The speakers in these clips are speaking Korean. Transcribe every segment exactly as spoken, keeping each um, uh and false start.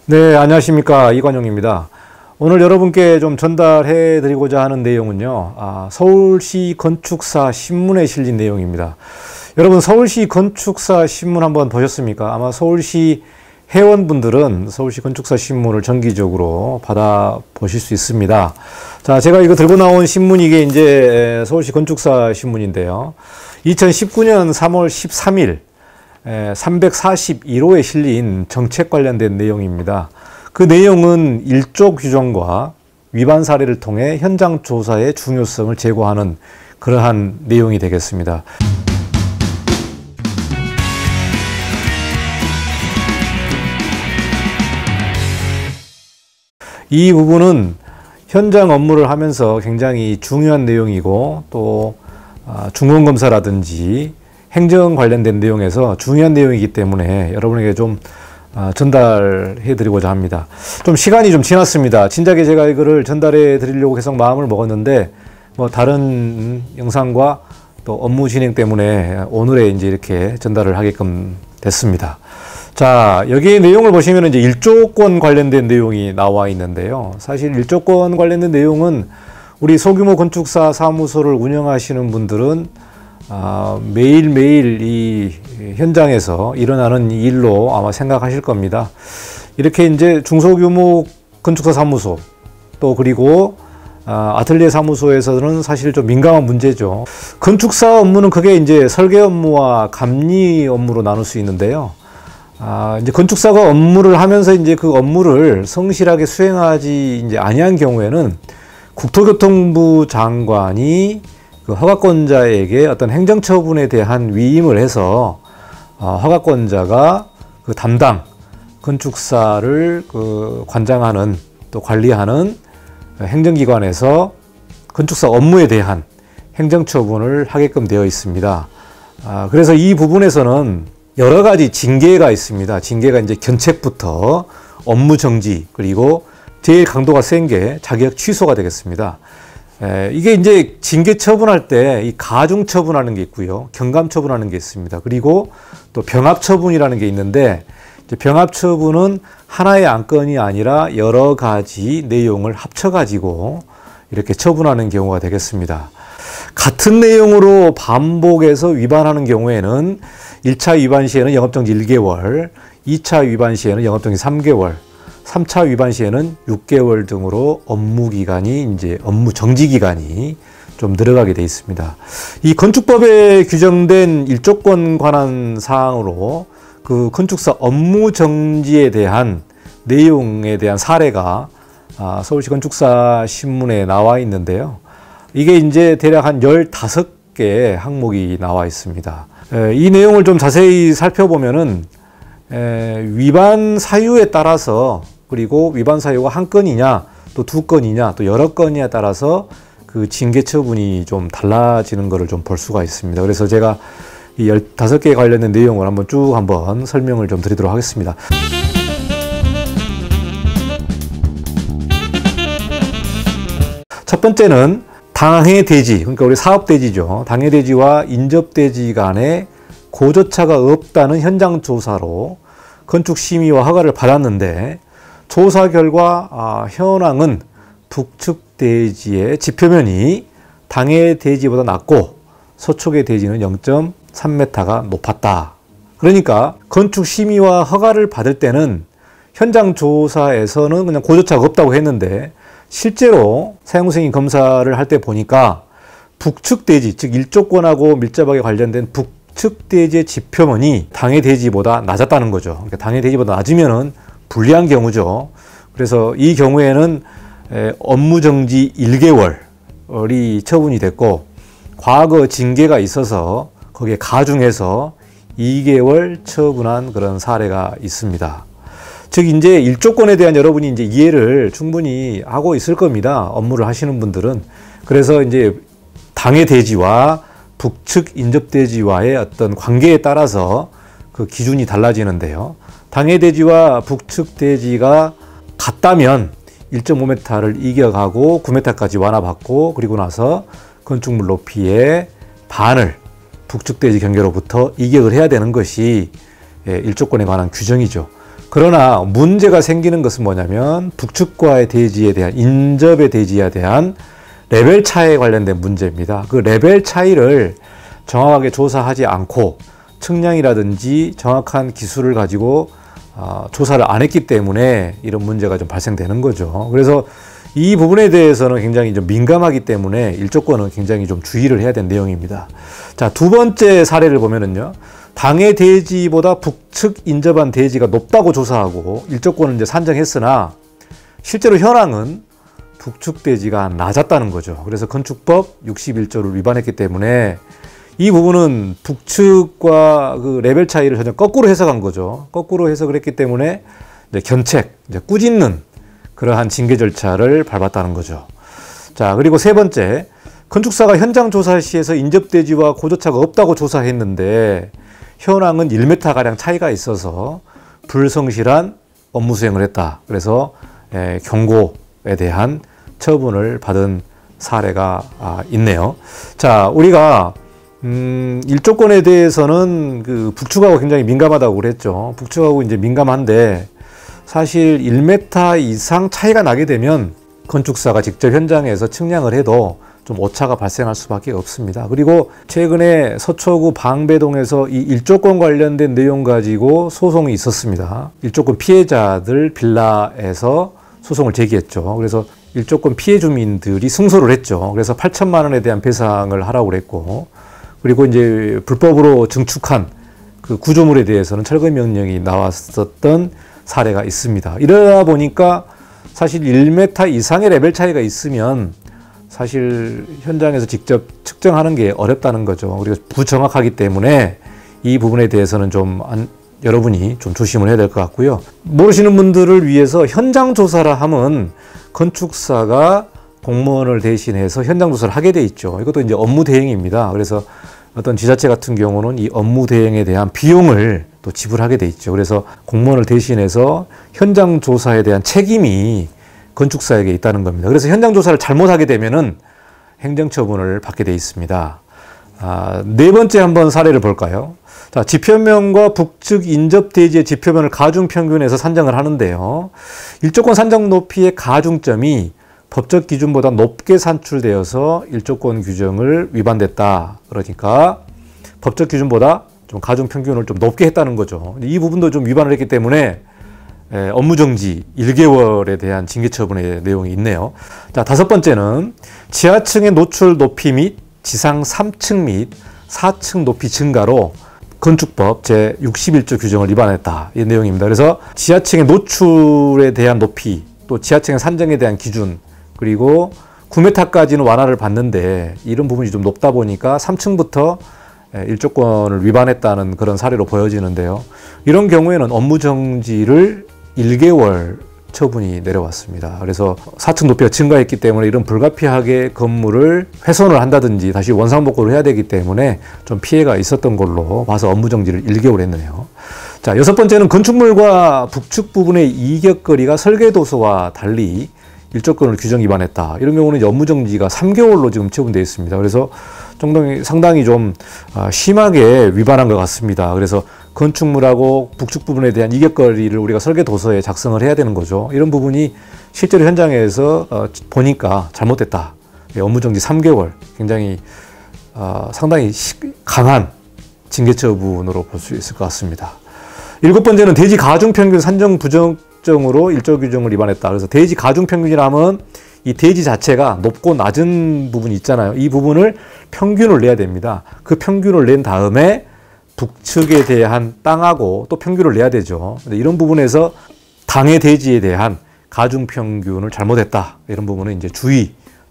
네, 안녕하십니까. 이관용입니다. 오늘 여러분께 좀 전달해 드리고자 하는 내용은요, 아, 서울시 건축사 신문에 실린 내용입니다. 여러분, 서울시 건축사 신문 한번 보셨습니까? 아마 서울시 회원분들은 서울시 건축사 신문을 정기적으로 받아 보실 수 있습니다. 자, 제가 이거 들고 나온 신문이 이게 이제 서울시 건축사 신문인데요. 이천십구 년 삼월 십삼일 삼백사십일 호에 실린 정책 관련된 내용입니다. 그 내용은 일조 규정과 위반 사례를 통해 현장 조사의 중요성을 제고하는 그러한 내용이 되겠습니다. 이 부분은 현장 업무를 하면서 굉장히 중요한 내용이고, 또 중원검사라든지 행정 관련된 내용에서 중요한 내용이기 때문에 여러분에게 좀 전달해 드리고자 합니다. 좀 시간이 좀 지났습니다. 진작에 제가 이거를 전달해 드리려고 계속 마음을 먹었는데, 뭐 다른 영상과 또 업무 진행 때문에 오늘에 이제 이렇게 전달을 하게끔 됐습니다. 자, 여기 내용을 보시면 이제 일조권 관련된 내용이 나와 있는데요. 사실 일조권 관련된 내용은 우리 소규모 건축사 사무소를 운영하시는 분들은 아, 매일매일 이 현장에서 일어나는 일로 아마 생각하실 겁니다. 이렇게 이제 중소규모 건축사 사무소, 또 그리고 아, 아틀리에 사무소에서는 사실 좀 민감한 문제죠. 건축사 업무는 크게 이제 설계 업무와 감리 업무로 나눌 수 있는데요. 아, 이제 건축사가 업무를 하면서 이제 그 업무를 성실하게 수행하지 이제 아니한 경우에는 국토교통부 장관이 그 허가권자에게 어떤 행정처분에 대한 위임을 해서 어, 허가권자가 그 담당 건축사를 그 관장하는 또 관리하는 행정기관에서 건축사 업무에 대한 행정처분을 하게끔 되어 있습니다. 아, 그래서 이 부분에서는 여러 가지 징계가 있습니다. 징계가 이제 견책부터 업무 정지, 그리고 제일 강도가 센 게 자격 취소가 되겠습니다. 에, 이게 이제 징계 처분할 때 이 가중 처분하는 게 있고요, 경감 처분하는 게 있습니다. 그리고 또 병합 처분이라는 게 있는데, 이제 병합 처분은 하나의 안건이 아니라 여러 가지 내용을 합쳐 가지고 이렇게 처분하는 경우가 되겠습니다. 같은 내용으로 반복해서 위반하는 경우에는 일 차 위반 시에는 영업정지 일 개월, 이 차 위반 시에는 영업정지 삼 개월, 삼 차 위반 시에는 육 개월 등으로 업무 기간이 이제 업무 정지 기간이 좀 늘어가게 되어 있습니다. 이 건축법에 규정된 일조권 관한 사항으로 그 건축사 업무 정지에 대한 내용에 대한 사례가 서울시 건축사 신문에 나와 있는데요. 이게 이제 대략 한 열다섯 개의 항목이 나와 있습니다. 이 내용을 좀 자세히 살펴보면은 위반 사유에 따라서, 그리고 위반 사유가 한 건이냐, 또 두 건이냐, 또 여러 건이냐에 따라서 그 징계 처분이 좀 달라지는 것을 좀 볼 수가 있습니다. 그래서 제가 이 열다섯 개 관련된 내용을 한번 쭉 한번 설명을 좀 드리도록 하겠습니다. 첫 번째는 당해대지, 그러니까 우리 사업대지죠. 당해대지와 인접대지 간에 고조차가 없다는 현장 조사로 건축심의와 허가를 받았는데, 조사 결과 아, 현황은 북측 대지의 지표면이 당해 대지보다 낮고 서쪽의 대지는 영 점 삼 미터가 높았다. 그러니까 건축심의와 허가를 받을 때는 현장 조사에서는 그냥 고조차가 없다고 했는데, 실제로 사용승인 검사를 할 때 보니까 북측 대지, 즉 일조권하고 밀접하게 관련된 북측 대지의 지표면이 당해 대지보다 낮았다는 거죠. 그러니까 당해 대지보다 낮으면은 불리한 경우죠. 그래서 이 경우에는 업무 정지 일 개월이 처분이 됐고, 과거 징계가 있어서 거기에 가중해서 이 개월 처분한 그런 사례가 있습니다. 즉 이제 일조권에 대한 여러분이 이제 이해를 충분히 하고 있을 겁니다. 업무를 하시는 분들은. 그래서 이제 당해 대지와 북측 인접 대지와의 어떤 관계에 따라서 그 기준이 달라지는데요. 당해 대지와 북측 대지가 같다면 일 점 오 미터를 이겨가고 구 미터까지 완화받고, 그리고 나서 건축물 높이의 반을 북측 대지 경계로부터 이격을 해야 되는 것이 일조권에 관한 규정이죠. 그러나 문제가 생기는 것은 뭐냐면 북측과의 대지에 대한 인접의 대지에 대한 레벨 차이에 관련된 문제입니다. 그 레벨 차이를 정확하게 조사하지 않고 측량이라든지 정확한 기술을 가지고 어, 조사를 안 했기 때문에 이런 문제가 좀 발생되는 거죠. 그래서 이 부분에 대해서는 굉장히 좀 민감하기 때문에 일조권은 굉장히 좀 주의를 해야 되는 내용입니다. 자, 두 번째 사례를 보면은요. 당해 대지보다 북측 인접한 대지가 높다고 조사하고 일조권을 이제 산정했으나 실제로 현황은 북측 대지가 낮았다는 거죠. 그래서 건축법 육십일 조를 위반했기 때문에 이 부분은 북측과 그 레벨 차이를 전혀 거꾸로 해석한 거죠. 거꾸로 해석을 했기 때문에 이제 견책, 이제 꾸짖는 그러한 징계 절차를 밟았다는 거죠. 자, 그리고 세 번째, 건축사가 현장 조사 시에서 인접대지와 고조차가 없다고 조사했는데 현황은 일 미터가량 차이가 있어서 불성실한 업무 수행을 했다. 그래서 에, 경고에 대한 처분을 받은 사례가 아, 있네요. 자, 우리가 음, 일조권에 대해서는 그 북측하고 굉장히 민감하다고 그랬죠. 북측하고 이제 민감한데 사실 일 미터 이상 차이가 나게 되면 건축사가 직접 현장에서 측량을 해도 좀 오차가 발생할 수밖에 없습니다. 그리고 최근에 서초구 방배동에서 이 일조권 관련된 내용 가지고 소송이 있었습니다. 일조권 피해자들 빌라에서 소송을 제기했죠. 그래서 일조권 피해 주민들이 승소를 했죠. 그래서 팔천만 원에 대한 배상을 하라고 그랬고, 그리고 이제 불법으로 증축한 그 구조물에 대해서는 철거 명령이 나왔었던 사례가 있습니다. 이러다 보니까 사실 일 미터 이상의 레벨 차이가 있으면 사실 현장에서 직접 측정하는 게 어렵다는 거죠. 그리고 부정확하기 때문에 이 부분에 대해서는 좀 안, 여러분이 좀 조심을 해야 될 것 같고요. 모르시는 분들을 위해서 현장 조사를 하면 건축사가 공무원을 대신해서 현장 조사를 하게 돼 있죠. 이것도 이제 업무 대행입니다. 그래서 어떤 지자체 같은 경우는 이 업무 대행에 대한 비용을 또 지불하게 돼 있죠. 그래서 공무원을 대신해서 현장 조사에 대한 책임이 건축사에게 있다는 겁니다. 그래서 현장 조사를 잘못하게 되면은 행정처분을 받게 돼 있습니다. 아, 네 번째 한번 사례를 볼까요? 자, 지표면과 북측 인접 대지의 지표면을 가중평균해서 산정을 하는데요. 일조권 산정 높이의 가중점이 법적 기준보다 높게 산출되어서 일조권 규정을 위반됐다. 그러니까 법적 기준보다 좀 가중평균을 좀 높게 했다는 거죠. 이 부분도 좀 위반을 했기 때문에 예, 업무정지 일 개월에 대한 징계처분의 내용이 있네요. 자, 다섯 번째는 지하층의 노출 높이 및 지상 삼 층 및 사 층 높이 증가로 건축법 제육십일 조 규정을 위반했다. 이 내용입니다. 그래서 지하층의 노출에 대한 높이, 또 지하층의 산정에 대한 기준, 그리고 구 미터까지는 완화를 받는데 이런 부분이 좀 높다 보니까 삼 층부터 일조권을 위반했다는 그런 사례로 보여지는데요. 이런 경우에는 업무정지를 일 개월 처분이 내려왔습니다. 그래서 사 층 높이가 증가했기 때문에 이런 불가피하게 건물을 훼손을 한다든지 다시 원상복구를 해야 되기 때문에 좀 피해가 있었던 걸로 봐서 업무정지를 일 개월 했네요. 자, 여섯 번째는 건축물과 북측 부분의 이격거리가 설계도서와 달리 일조권을 규정 위반했다. 이런 경우는 업무정지가 삼 개월로 지금 처분되어 있습니다. 그래서 상당히, 상당히 좀 심하게 위반한 것 같습니다. 그래서 건축물하고 북측 부분에 대한 이격거리를 우리가 설계도서에 작성을 해야 되는 거죠. 이런 부분이 실제로 현장에서 보니까 잘못됐다. 업무정지 삼 개월, 굉장히 상당히 강한 징계처분으로 볼 수 있을 것 같습니다. 일곱 번째는 대지 가중평균 산정 부정적으로 일조 규정을 위반했다. 그래서 대지 가중평균이라면 이 대지 자체가 높고 낮은 부분이 있잖아요. 이 부분을 평균을 내야 됩니다. 그 평균을 낸 다음에 북측에 대한 땅하고 또 평균을 내야 되죠. 근데 이런 부분에서 당해 대지에 대한 가중평균을 잘못했다. 이런 부분은 이제 주의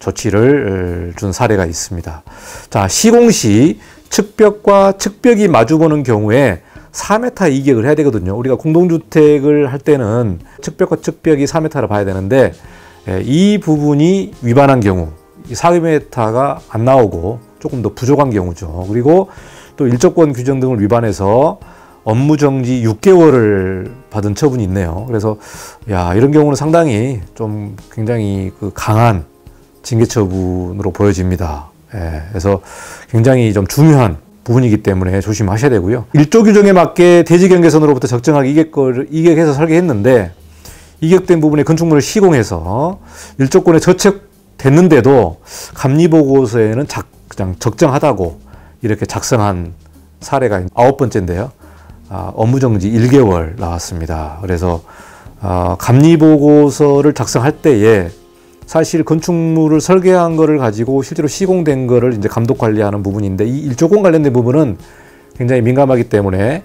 조치를 준 사례가 있습니다. 자, 시공시 측벽과 측벽이 마주보는 경우에 사 미터 이격을 해야 되거든요. 우리가 공동주택을 할 때는 측벽과 측벽이 사 미터를 봐야 되는데 이 부분이 위반한 경우 사 미터가 안 나오고 조금 더 부족한 경우죠. 그리고 또 일조권 규정 등을 위반해서 업무정지 육 개월을 받은 처분이 있네요. 그래서 야, 이런 경우는 상당히 좀 굉장히 그 강한 징계처분으로 보여집니다. 예, 그래서 굉장히 좀 중요한 부분이기 때문에 조심하셔야 되고요. 일조 규정에 맞게 대지 경계선으로부터 적정하게 이격을, 이격해서 설계했는데 이격된 부분에 건축물을 시공해서 일조권에 저촉됐는데도 감리보고서에는 작, 그냥 적정하다고 이렇게 작성한 사례가 아홉 번째인데요. 아, 업무정지 일 개월 나왔습니다. 그래서 아, 감리보고서를 작성할 때에 사실 건축물을 설계한 거를 가지고 실제로 시공된 거를 이제 감독 관리하는 부분인데 이 일조권 관련된 부분은 굉장히 민감하기 때문에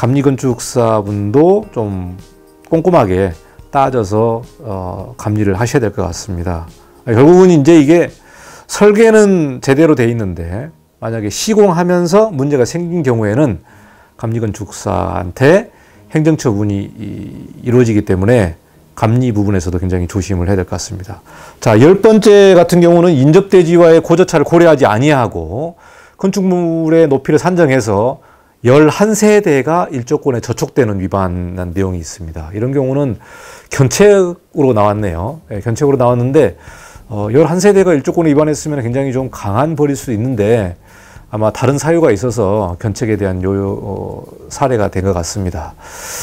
감리건축사분도 좀 꼼꼼하게 따져서 어, 감리를 하셔야 될 것 같습니다. 결국은 이제 이게 설계는 제대로 돼 있는데 만약에 시공하면서 문제가 생긴 경우에는 감리건축사한테 행정처분이 이루어지기 때문에 감리 부분에서도 굉장히 조심을 해야 될 것 같습니다. 자, 열 번째 같은 경우는 인접대지와의 고저차를 고려하지 아니하고 건축물의 높이를 산정해서 열한 세대가 일조권에 저촉되는 위반한 내용이 있습니다. 이런 경우는 견책으로 나왔네요. 네, 견책으로 나왔는데 어, 열한 세대가 일조권을 위반했으면 굉장히 좀 강한 벌일 수 있는데 아마 다른 사유가 있어서 견책에 대한 요, 어, 사례가 된 것 같습니다.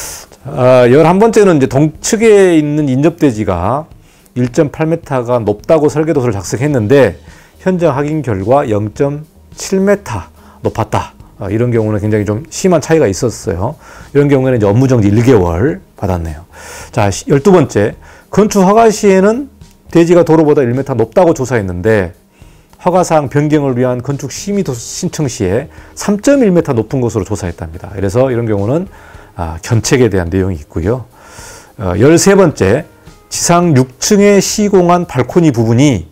아, 열한 번째는 이제 동측에 있는 인접대지가 일 점 팔 미터가 높다고 설계도서를 작성했는데 현장 확인 결과 영 점 칠 미터 높았다. 아, 이런 경우는 굉장히 좀 심한 차이가 있었어요. 이런 경우에는 이제 업무정지 일 개월 받았네요. 자, 열두 번째. 건축 허가 시에는 대지가 도로보다 일 미터 높다고 조사했는데 허가사항 변경을 위한 건축 심의 신청 시에 삼 점 일 미터 높은 것으로 조사했답니다. 그래서 이런 경우는 아, 견책에 대한 내용이 있고요. 어, 열세 번째, 지상 육 층에 시공한 발코니 부분이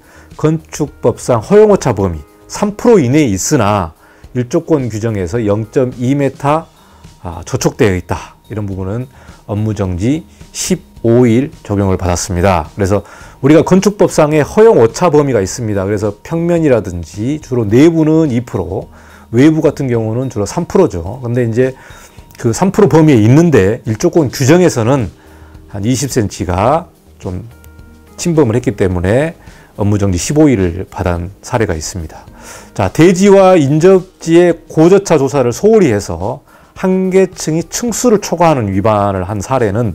건축법상 허용오차 범위 삼 퍼센트 이내에 있으나 일조권 규정에서 영 점 이 미터 아, 저촉되어 있다. 이런 부분은 업무정지 십오 일 적용을 받았습니다. 그래서 우리가 건축법상의 허용오차 범위가 있습니다. 그래서 평면이라든지 주로 내부는 이 퍼센트, 외부 같은 경우는 주로 삼 퍼센트죠. 근데 이제 그 삼 퍼센트 범위에 있는데 일조권 규정에서는 한 이십 센티미터가 좀 침범을 했기 때문에 업무정지 십오 일을 받은 사례가 있습니다. 자, 대지와 인접지의 고저차 조사를 소홀히 해서 한 개층이 층수를 초과하는 위반을 한 사례는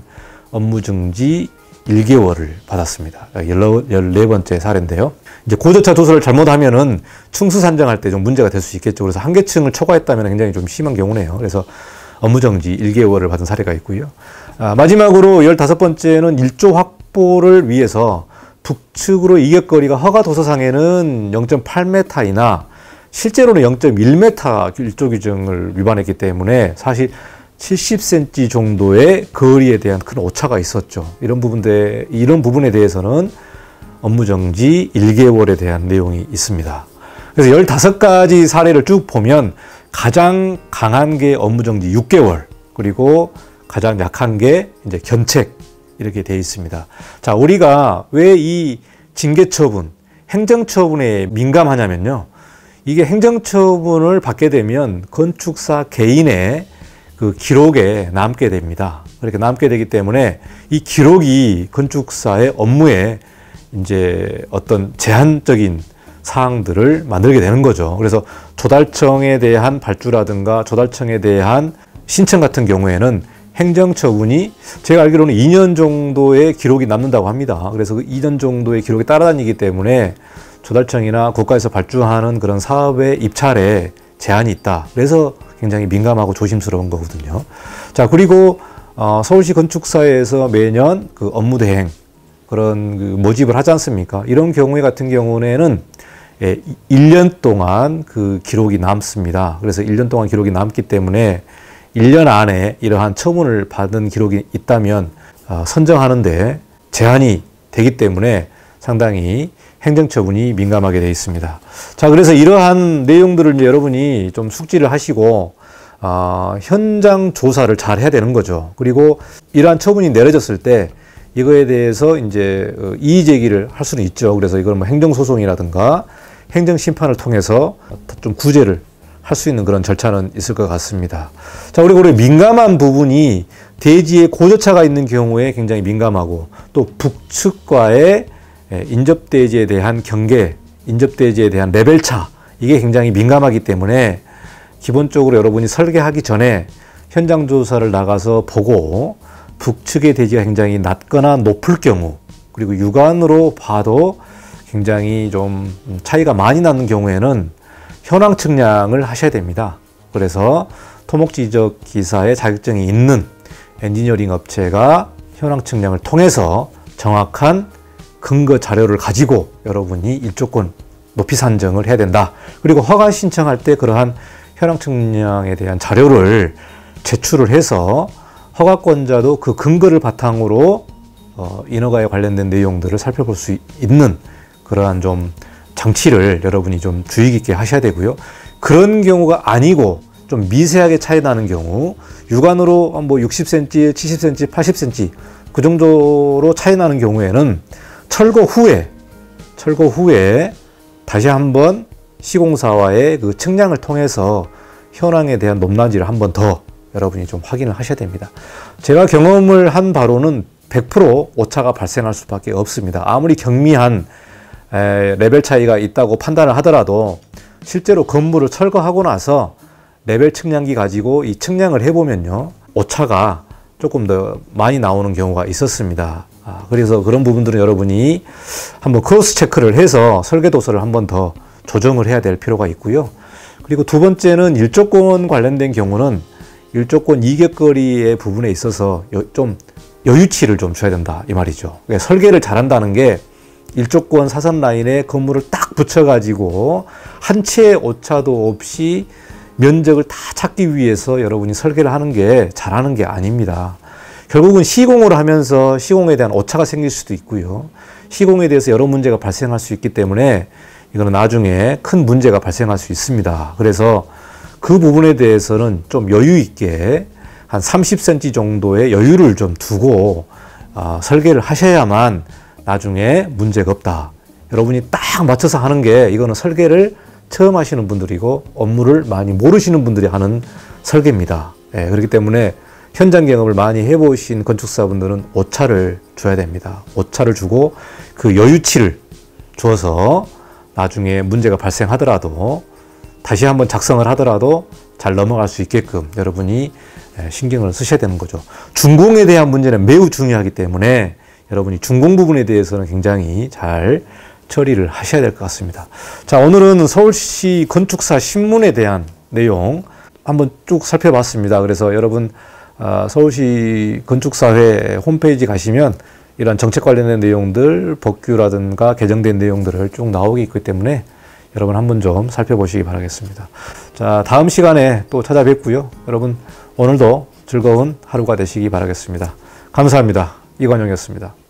업무정지 일 개월을 받았습니다. 열네 번째 사례인데요. 이제 고저차 조사를 잘못하면은 층수 산정할 때 좀 문제가 될 수 있겠죠. 그래서 한 개층을 초과했다면 굉장히 좀 심한 경우네요. 그래서 업무정지 일 개월을 받은 사례가 있고요. 아, 마지막으로 열다섯 번째는 일조 확보를 위해서 북측으로 이격거리가 허가 도서상에는 영 점 팔 미터이나 실제로는 영 점 일 미터 일조 규정을 위반했기 때문에 사실 칠십 센티미터 정도의 거리에 대한 큰 오차가 있었죠. 이런 부분에, 이런 부분에 대해서는 업무정지 일 개월에 대한 내용이 있습니다. 그래서 열다섯 가지 사례를 쭉 보면 가장 강한 게 업무정지 육 개월, 그리고 가장 약한 게 이제 견책, 이렇게 되어 있습니다. 자, 우리가 왜 이 징계처분, 행정처분에 민감하냐면요. 이게 행정처분을 받게 되면 건축사 개인의 그 기록에 남게 됩니다. 그렇게 남게 되기 때문에 이 기록이 건축사의 업무에 이제 어떤 제한적인 사항들을 만들게 되는 거죠. 그래서 조달청에 대한 발주라든가 조달청에 대한 신청 같은 경우에는 행정처분이 제가 알기로는 이 년 정도의 기록이 남는다고 합니다. 그래서 그 이 년 정도의 기록이 따라다니기 때문에 조달청이나 국가에서 발주하는 그런 사업의 입찰에 제한이 있다. 그래서 굉장히 민감하고 조심스러운 거거든요. 자, 그리고 어, 서울시 건축사에서 매년 그 업무 대행 그런 그 모집을 하지 않습니까? 이런 경우에 같은 경우에는 예, 일 년 동안 그 기록이 남습니다. 그래서 일 년 동안 기록이 남기 때문에 일 년 안에 이러한 처분을 받은 기록이 있다면 어, 선정하는데 제한이 되기 때문에 상당히 행정처분이 민감하게 되어 있습니다. 자, 그래서 이러한 내용들을 이제 여러분이 좀 숙지를 하시고 어, 현장 조사를 잘 해야 되는 거죠. 그리고 이러한 처분이 내려졌을 때 이거에 대해서 이제 이의 제기를 할 수는 있죠. 그래서 이걸 뭐 행정소송이라든가 행정심판을 통해서 좀 구제를 할 수 있는 그런 절차는 있을 것 같습니다. 자, 그리고 우리 민감한 부분이 대지에 고저차가 있는 경우에 굉장히 민감하고 또 북측과의 인접대지에 대한 경계, 인접대지에 대한 레벨차 이게 굉장히 민감하기 때문에 기본적으로 여러분이 설계하기 전에 현장 조사를 나가서 보고 북측의 대지가 굉장히 낮거나 높을 경우, 그리고 육안으로 봐도 굉장히 좀 차이가 많이 나는 경우에는 현황 측량을 하셔야 됩니다. 그래서 토목지적 기사의 자격증이 있는 엔지니어링 업체가 현황 측량을 통해서 정확한 근거 자료를 가지고 여러분이 일조권 높이 산정을 해야 된다. 그리고 허가 신청할 때 그러한 현황 측량에 대한 자료를 제출을 해서 허가권자도 그 근거를 바탕으로 어, 인허가에 관련된 내용들을 살펴볼 수 있는 그러한 좀 장치를 여러분이 좀 주의 깊게 하셔야 되고요. 그런 경우가 아니고 좀 미세하게 차이 나는 경우, 육안으로 뭐 육십 센티미터, 칠십 센티미터, 팔십 센티미터 그 정도로 차이 나는 경우에는 철거 후에 철거 후에 다시 한번 시공사와의 그 측량을 통해서 현황에 대한 높낮이를 한번 더 여러분이 좀 확인을 하셔야 됩니다. 제가 경험을 한 바로는 백 퍼센트 오차가 발생할 수밖에 없습니다. 아무리 경미한 에, 레벨 차이가 있다고 판단을 하더라도 실제로 건물을 철거하고 나서 레벨 측량기 가지고 이 측량을 해보면요, 오차가 조금 더 많이 나오는 경우가 있었습니다. 아, 그래서 그런 부분들은 여러분이 한번 크로스 체크를 해서 설계 도서를 한번 더 조정을 해야 될 필요가 있고요. 그리고 두 번째는 일조권 관련된 경우는 일조권 이격거리의 부분에 있어서 여, 좀 여유치를 좀 줘야 된다 이 말이죠. 그러니까 설계를 잘한다는 게 일조권 사선 라인에 건물을 딱 붙여가지고 한 채의 오차도 없이 면적을 다 찾기 위해서 여러분이 설계를 하는 게 잘하는 게 아닙니다. 결국은 시공을 하면서 시공에 대한 오차가 생길 수도 있고요. 시공에 대해서 여러 문제가 발생할 수 있기 때문에 이거는 나중에 큰 문제가 발생할 수 있습니다. 그래서 그 부분에 대해서는 좀 여유 있게 한 삼십 센티미터 정도의 여유를 좀 두고 어, 설계를 하셔야만 나중에 문제가 없다. 여러분이 딱 맞춰서 하는 게 이거는 설계를 처음 하시는 분들이고 업무를 많이 모르시는 분들이 하는 설계입니다. 예, 그렇기 때문에 현장 경험을 많이 해보신 건축사분들은 오차를 줘야 됩니다. 오차를 주고 그 여유치를 줘서 나중에 문제가 발생하더라도 다시 한번 작성을 하더라도 잘 넘어갈 수 있게끔 여러분이 신경을 쓰셔야 되는 거죠. 준공에 대한 문제는 매우 중요하기 때문에 여러분이 준공 부분에 대해서는 굉장히 잘 처리를 하셔야 될 것 같습니다. 자, 오늘은 서울시 건축사 신문에 대한 내용 한번 쭉 살펴봤습니다. 그래서 여러분 어, 서울시 건축사회 홈페이지 가시면 이런 정책 관련된 내용들, 법규라든가 개정된 내용들을 쭉 나오고 있기 때문에 여러분 한번 좀 살펴보시기 바라겠습니다. 자, 다음 시간에 또 찾아뵙고요. 여러분 오늘도 즐거운 하루가 되시기 바라겠습니다. 감사합니다. 이관용이었습니다.